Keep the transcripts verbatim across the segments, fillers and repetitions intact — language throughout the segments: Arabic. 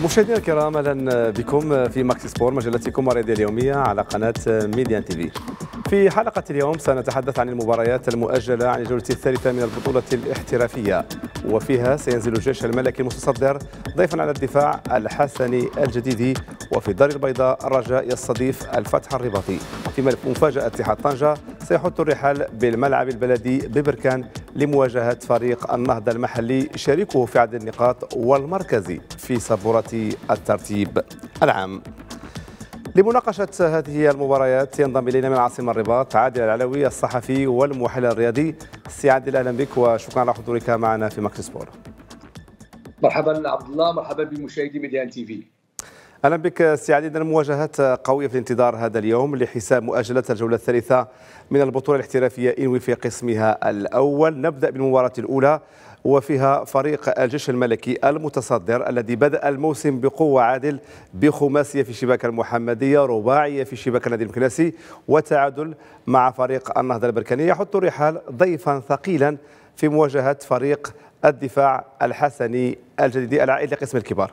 مشاهدينا الكرام، اهلا بكم في ماكسي سبور، مجلتكم الرياضيه اليوميه على قناه ميديان تي في. في حلقه اليوم سنتحدث عن المباريات المؤجله عن الجوله الثالثه من البطوله الاحترافيه، وفيها سينزل الجيش الملكي المتصدر ضيفا على الدفاع الحسني الجديدي، وفي الدار البيضاء الرجاء يستضيف الفتح الرباطي. في مفاجاه اتحاد طنجه سيحط الرحال بالملعب البلدي ببركان لمواجهه فريق النهضه المحلي شريكه في عدد النقاط والمركزي في سبوره الترتيب العام. لمناقشة هذه المباريات ينضم إلينا من عاصمة الرباط عادل العلوي الصحفي والمحلل الرياضي. سي عادل، أهلا بك وشكرا على حضورك معنا في ماكسي سبور. مرحبا عبد الله، مرحبا بمشاهدي ميديان تي في. اهلا بك سي عادل. المواجهات قويه في الانتظار هذا اليوم لحساب مؤجله الجوله الثالثه من البطوله الاحترافيه انوي في قسمها الاول. نبدا بالمباراه الاولى وفيها فريق الجيش الملكي المتصدر الذي بدأ الموسم بقوة عادل بخماسية في شباك المحمدية، رباعية في شباك النادي المكناسي، وتعادل مع فريق النهضة البركانية. يحط الرحال ضيفا ثقيلا في مواجهة فريق الدفاع الحسني الجديد العائد لقسم الكبار.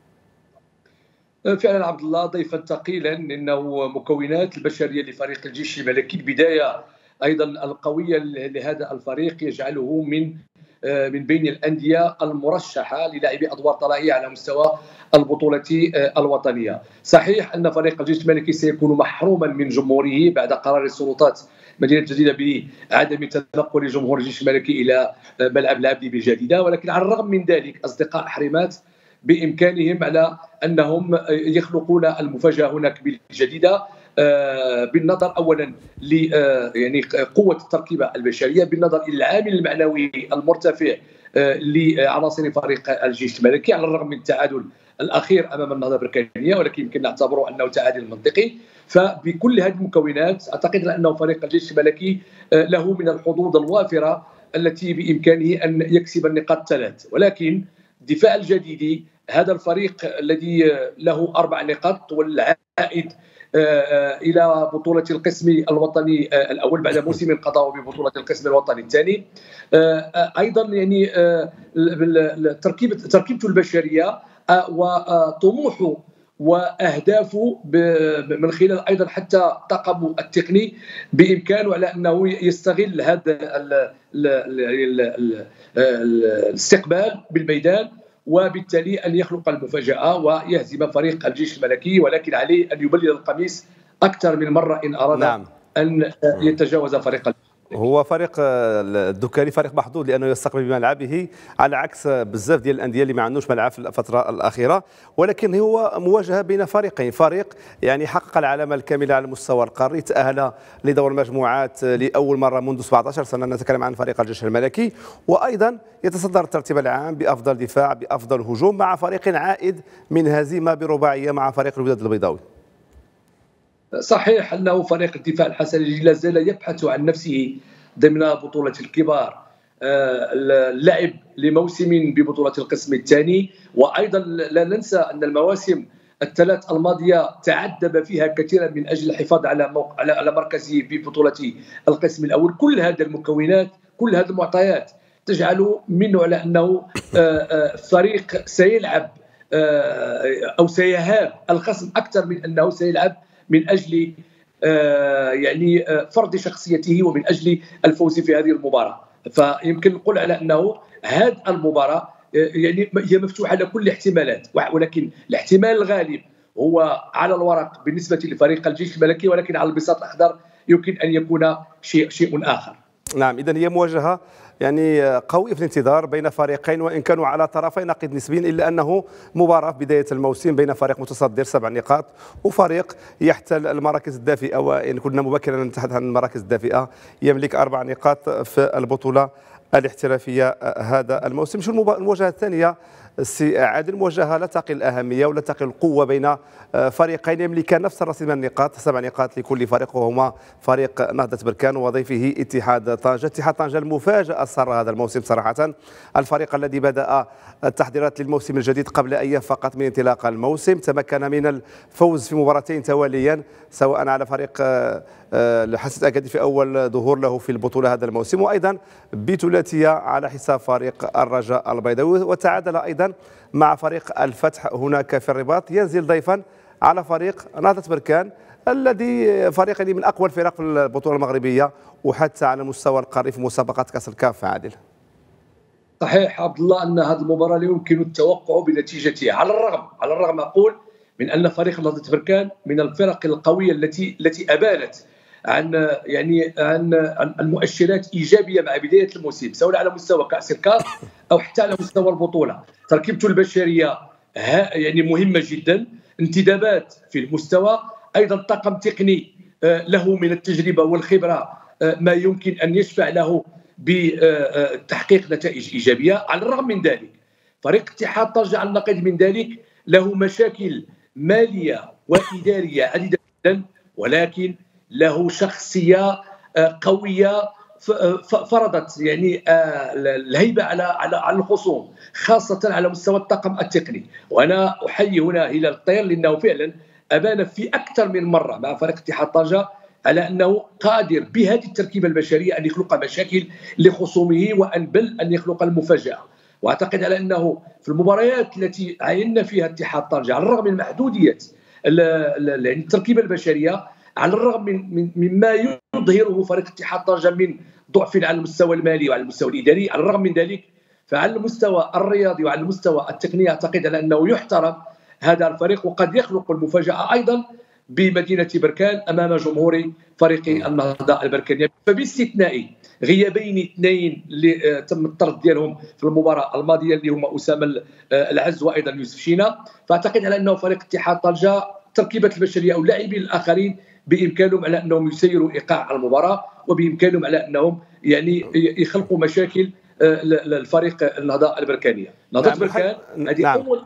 فعلا عبد الله، ضيفا ثقيلا، انه مكونات البشريه لفريق الجيش الملكي، البدايه ايضا القويه لهذا الفريق يجعله من من بين الأندية المرشحة للعب أدوار طلائعية على مستوى البطولة الوطنية. صحيح أن فريق الجيش الملكي سيكون محروما من جمهوره بعد قرار السلطات مدينة الجديدة بعدم تنقل جمهور الجيش الملكي إلى ملعب العبدي بالجديدة، ولكن على الرغم من ذلك أصدقاء حريمات بإمكانهم على أنهم يخلقون المفاجأة هناك بالجديدة، بالنظر اولا ل يعني قوه التركيبه البشريه، بالنظر الى العامل المعنوي المرتفع لعناصر فريق الجيش الملكي، على الرغم من التعادل الاخير امام النهضه البركانيه، ولكن يمكن نعتبره انه تعادل منطقي. فبكل هذه المكونات اعتقد انه فريق الجيش الملكي له من الحظوظ الوافره التي بامكانه ان يكسب النقاط الثلاث. ولكن الدفاع الجديدي هذا الفريق الذي له اربع نقاط والعائد الى بطوله القسم الوطني الاول بعد موسم قضاه ببطوله القسم الوطني الثاني، ايضا يعني تركيبه تركيبته البشريه وطموحه واهدافه من خلال ايضا حتى طاقمه التقني بامكانه على انه يستغل هذا الاستقبال بالميدان، وبالتالي أن يخلق المفاجأة ويهزم فريق الجيش الملكي، ولكن عليه أن يبلل القميص أكثر من مرة إن أراد نعم. أن يتجاوز فريق الجيش. هو فريق الدكاري فريق محظوظ لانه يستقبل بملعبه على عكس بزاف ديال الانديه اللي ما عندوش ملعب في الفتره الاخيره، ولكن هو مواجهه بين فريقين، فريق يعني حقق العلامه الكامله على المستوى القاري، تاهل لدور المجموعات لاول مره منذ سبعة عشر سنه، نتكلم عن فريق الجيش الملكي، وايضا يتصدر الترتيب العام بافضل دفاع بافضل هجوم مع فريق عائد من هزيمه برباعيه مع فريق الوداد البيضاوي. صحيح أنه فريق الدفاع الحسني لا زال يبحث عن نفسه ضمن بطولة الكبار، اللعب لموسم ببطولة القسم الثاني، وأيضا لا ننسى أن المواسم الثلاث الماضية تعذب فيها كثيرا من أجل الحفاظ على موق... على مركزه ببطولة القسم الأول. كل هذه المكونات، كل هذه المعطيات تجعل منه على أنه فريق سيلعب أو سيهاب الخصم أكثر من أنه سيلعب من اجل آه يعني آه فرض شخصيته ومن اجل الفوز في هذه المباراه. فيمكن نقول على انه هذه المباراه آه يعني هي مفتوحه لكل الاحتمالات، ولكن الاحتمال الغالب هو على الورق بالنسبه لفريق الجيش الملكي، ولكن على البساط الاخضر يمكن ان يكون شيء شيء اخر. نعم، اذا هي مواجهه يعني قوي في الانتظار بين فريقين وان كانوا على طرفي نقيض نسبيا، الا انه مباراه في بدايه الموسم بين فريق متصدر سبع نقاط وفريق يحتل المراكز الدافئه، وان كنا مبكرا نتحدث عن المراكز الدافئه يملك اربع نقاط في البطوله الاحترافيه هذا الموسم. شو المواجهه الثانيه سي عادل؟ مواجهه لا تقل الاهميه ولا تقل القوه بين فريقين يملكان نفس الرصيد من النقاط، سبع نقاط لكل فريق، وهما فريق نهضه بركان وضيفه اتحاد طنجه. اتحاد طنجه المفاجاه الساره هذا الموسم صراحه، الفريق الذي بدأ التحضيرات للموسم الجديد قبل ايام فقط من انطلاق الموسم، تمكن من الفوز في مباراتين تواليا، سواء على فريق الحسن اكادي في اول ظهور له في البطوله هذا الموسم، وايضا بثلاثيه على حساب فريق الرجاء البيضاوي، وتعادل ايضا ايضا مع فريق الفتح هناك في الرباط، ينزل ضيفا على فريق نهضة بركان الذي فريق من اقوى الفرق في البطوله المغربيه وحتى على مستوى القاري في مسابقات كاس الكاف. عادل. صحيح عبد الله ان هذه المباراه لا يمكن التوقع بنتيجتها، على الرغم على الرغم اقول من ان فريق نهضة بركان من الفرق القويه التي التي ابانت عن يعني عن عن المؤشرات ايجابيه مع بدايه الموسم، سواء على مستوى كاس الكاف او حتى على مستوى البطوله. تركيبته البشريه يعني مهمه جدا، انتدابات في المستوى، ايضا طاقم تقني له من التجربه والخبره ما يمكن ان يشفع له بتحقيق نتائج ايجابيه. على الرغم من ذلك فريق اتحاد طنجة على النقيض من ذلك له مشاكل ماليه واداريه عديده جدا، ولكن له شخصيه قويه فرضت يعني الهيبه على على على الخصوم، خاصه على مستوى الطاقم التقني. وانا احيي هنا هلال الطير لانه فعلا ابان في اكثر من مره مع فريق اتحاد طنجة على انه قادر بهذه التركيبه البشريه ان يخلق مشاكل لخصومه وان بل ان يخلق المفاجاه. واعتقد على انه في المباريات التي عاينا فيها اتحاد طنجة على الرغم من محدوديه التركيبه البشريه، على الرغم من مما يظهره فريق اتحاد طنجة من ضعف على المستوى المالي وعلى المستوى الاداري، على الرغم من ذلك فعلى المستوى الرياضي وعلى المستوى التقني اعتقد على انه يحترم هذا الفريق، وقد يخلق المفاجاه ايضا بمدينه بركان امام جمهور فريق النهضه البركانيه. فباستثناء غيابين اثنين اللي تم الطرد ديالهم في المباراه الماضيه اللي هما اسامه العز وايضا يوسف شينا، فاعتقد على انه فريق اتحاد طنجة تركيبه البشريه او اللاعبين الاخرين بامكانهم على انهم يسيروا ايقاع المباراه، وبامكانهم على انهم يعني يخلقوا مشاكل للفريق النهضه البركانيه. نهضه نعم. بركان هذه نعم. اول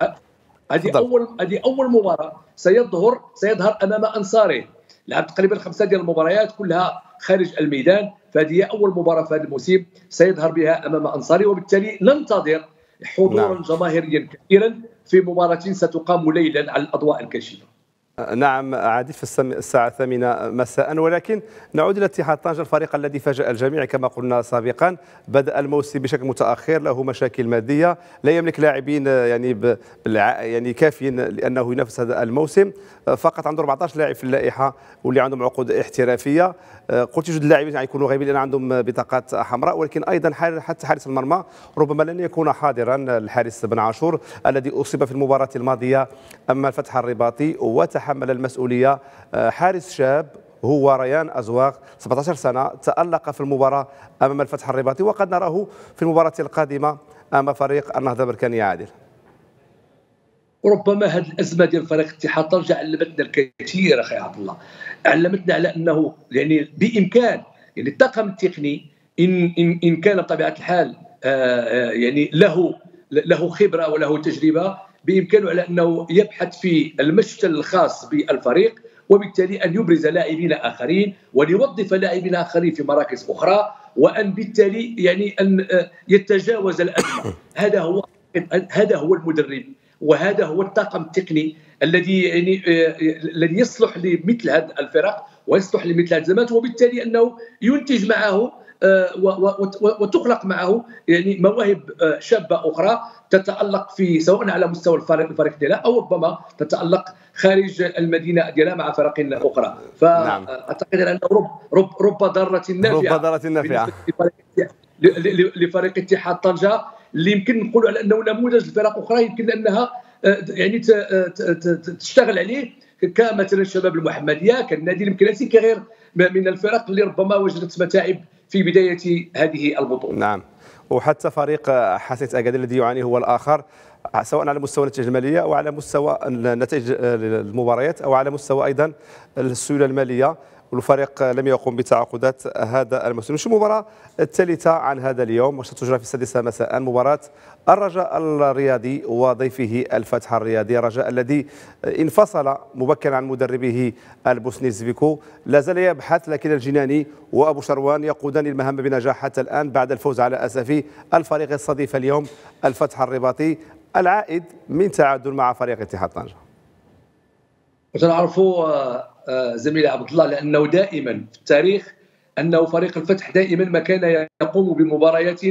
هذه اول هذه اول مباراه سيظهر سيظهر امام انصاره، لعب تقريبا خمسه ديال المباريات كلها خارج الميدان، فهذه اول مباراه في هذا الموسم سيظهر بها امام انصاره، وبالتالي ننتظر حضورا نعم. جماهيريا كثيرا في مباراه ستقام ليلا على الاضواء الكاشفه. نعم عادل في الساعة الثامنة مساء، ولكن نعود إلى اتحاد طنجة الفريق الذي فاجأ الجميع كما قلنا سابقا. بدأ الموسم بشكل متأخر، له مشاكل مادية، لا يملك لاعبين يعني يعني كافيين لأنه ينافس هذا الموسم، فقط عنده أربعة عشر لاعب في اللائحة واللي عندهم عقود احترافية. قلت يوجد لاعبين يكونوا غايبين لأن عندهم بطاقات حمراء، ولكن أيضا حتى حارس المرمى ربما لن يكون حاضرا، الحارس بن عاشور الذي أصيب في المباراة الماضية أما الفتح الرباطي وتحمل المسؤولية. حارس شاب هو ريان أزواق سبعة عشر سنة، تألق في المباراة أمام الفتح الرباطي وقد نراه في المباراة القادمة أمام فريق النهضة بركانية. عادل. وربما هذه الازمه ديال فريق اتحاد طنجة علمتنا الكثير اخي عبد الله، علمتنا على انه يعني بامكان يعني الطاقم التقني ان ان ان كان بطبيعه الحال آآ يعني له له خبره وله تجربه، بامكانه على انه يبحث في المشتل الخاص بالفريق، وبالتالي ان يبرز لاعبين اخرين وليوظف لاعبين اخرين في مراكز اخرى، وان بالتالي يعني ان يتجاوز الازمه. هذا هو هذا هو المدرب وهذا هو الطاقم التقني الذي يعني الذي يصلح لمثل هذه الفرق ويصلح لمثل هذه الازمات، وبالتالي انه ينتج معه وتخلق معه يعني مواهب شابه اخرى تتالق في سواء على مستوى الفريق الفريق ديالها او ربما تتالق خارج المدينه ديالها مع فرق اخرى. فاعتقد ان رب رب رب ضاره نافعه رب ضاره نافعه لفريق اتحاد طنجة، اللي يمكن نقولوا على انه نموذج لفرق اخرى يمكن انها يعني تشتغل عليه، كمثلا الشباب المحمديه، كالنادي المكناسي، كغير من الفرق اللي ربما وجدت متاعب في بدايه هذه البطوله. نعم. وحتى فريق حاسة أكادير الذي يعاني هو الآخر، سواء على مستوى النتائج الماليه او على مستوى نتائج المباريات او على مستوى ايضا السيوله الماليه، والفريق لم يقم بتعاقدات هذا الموسم. شو المباراه الثالثه عن هذا اليوم وستجرى في السادسه مساء، مباراه الرجاء الرياضي وضيفه الفتح الرياضي. الرجاء الذي انفصل مبكرا عن مدربه البوسني زفيكو لا زال يبحث، لكن الجناني وابو شروان يقودان المهام بنجاح حتى الان بعد الفوز على اسف الفريق الصديق اليوم الفتح الرباطي العائد من تعادل مع فريق اتحاد طنجة. وتنعرفوا زميلي عبد الله لانه دائما في التاريخ انه فريق الفتح دائما ما كان يقوم بمباريات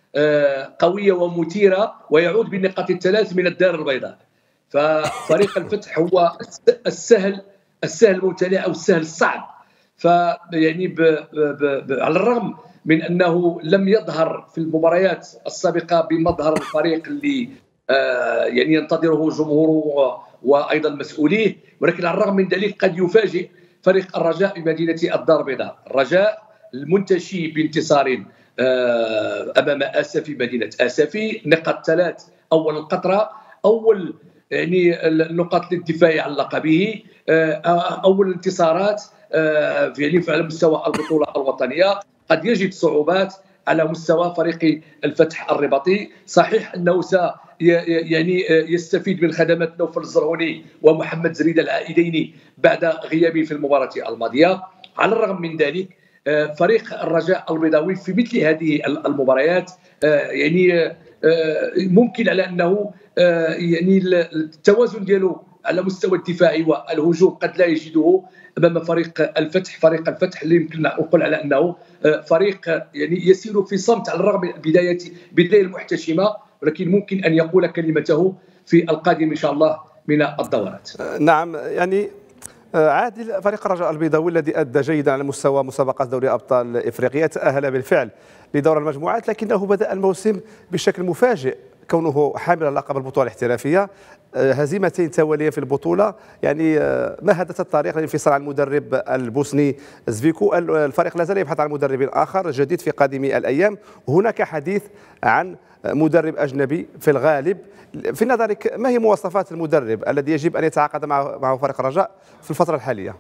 قويه ومثيره، ويعود بالنقاط الثلاث من الدار البيضاء. ففريق الفتح هو السهل السهل الممتنع او السهل الصعب. فيعني ب ب ب على الرغم من انه لم يظهر في المباريات السابقه بمظهر الفريق اللي آه يعني ينتظره جمهوره وايضا مسؤوليه، ولكن على الرغم من ذلك قد يفاجئ فريق الرجاء بمدينه الدار البيضاء. الرجاء المنتشي بانتصار آه امام اسفي مدينه اسفي، نقاط ثلاث اول القطره، اول يعني النقاط للدفاع عن لقبه، اول الانتصارات يعني على مستوى البطوله الوطنيه. قد يجد صعوبات على مستوى فريق الفتح الرباطي. صحيح انه س يعني يستفيد من خدمات نوفل الزرهوني ومحمد زريد العائدين بعد غيابه في المباراه الماضيه. على الرغم من ذلك فريق الرجاء البيضاوي في مثل هذه المباريات يعني ممكن على انه يعني التوازن ديالو على مستوى الدفاعي والهجوم قد لا يجده امام فريق الفتح. فريق الفتح اللي يمكن نقول على انه فريق يعني يسير في صمت على الرغم من بدايه بدايه المحتشمه، ولكن ممكن ان يقول كلمته في القادم ان شاء الله من الدورات. نعم، يعني عادل، فريق الرجاء البيضاوي الذي ادى جيدا على مستوى مسابقات دوري ابطال افريقيا تاهل بالفعل لدور المجموعات، لكنه بدا الموسم بشكل مفاجئ كونه حامل لقب البطوله الاحترافيه. هزيمتين تواليه في البطوله، يعني مهدت الطريق للانفصال عن المدرب البوسني زفيكو. الفريق لا زال يبحث عن مدرب اخر جديد في قادم الايام. هناك حديث عن مدرب اجنبي في الغالب. في نظرك ما هي مواصفات المدرب الذي يجب ان يتعاقد معه مع فريق الرجاء في الفتره الحاليه؟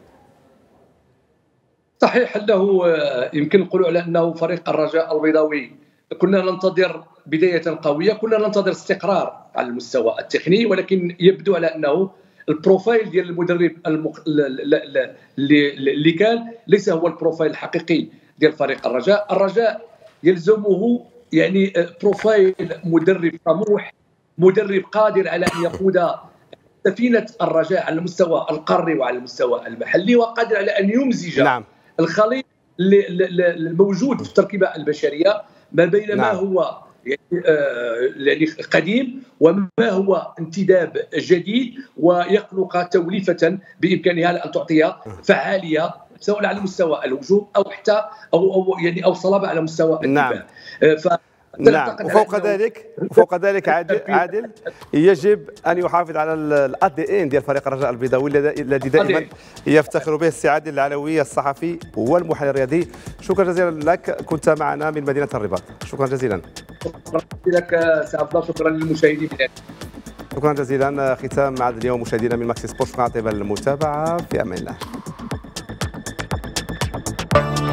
صحيح انه يمكن نقولوا على انه فريق الرجاء البيضاوي كنا ننتظر بدايه قويه، كنا ننتظر استقرار على المستوى التقني، ولكن يبدو على انه البروفايل ديال المدرب المق... اللي اللي كان ليس هو البروفايل الحقيقي ديال فريق الرجاء. الرجاء يلزمه يعني بروفايل مدرب طموح، مدرب قادر على ان يقود سفينه الرجاء على المستوى القاري وعلى المستوى المحلي، وقادر على ان يمزج نعم. الخليط الموجود في التركيبه البشريه ما بين نعم. ما هو يعني آه يعني قديم وما هو انتداب جديد، ويخلق توليفه بامكانها ان تعطي فعاليه سواء على مستوى الهجوم او حتى او او يعني او صلابه على مستوى الدفاع. نعم. آه ف نعم، وفوق ذلك وفوق ذلك عادل, عادل يجب ان يحافظ على الاد دي ان ديال فريق الرجاء البيضاوي الذي دائما يفتخر به السي عادل العلوي الصحفي والمحلل الرياضي. شكرا جزيلا لك، كنت معنا من مدينه الرباط. شكرا جزيلا. شكرا لك سي عبد الله، شكرا للمشاهدين. شكرا جزيلا. ختام عاد اليوم مشاهدينا من ماكسي سبورت، نعطيب المتابعه في امان الله.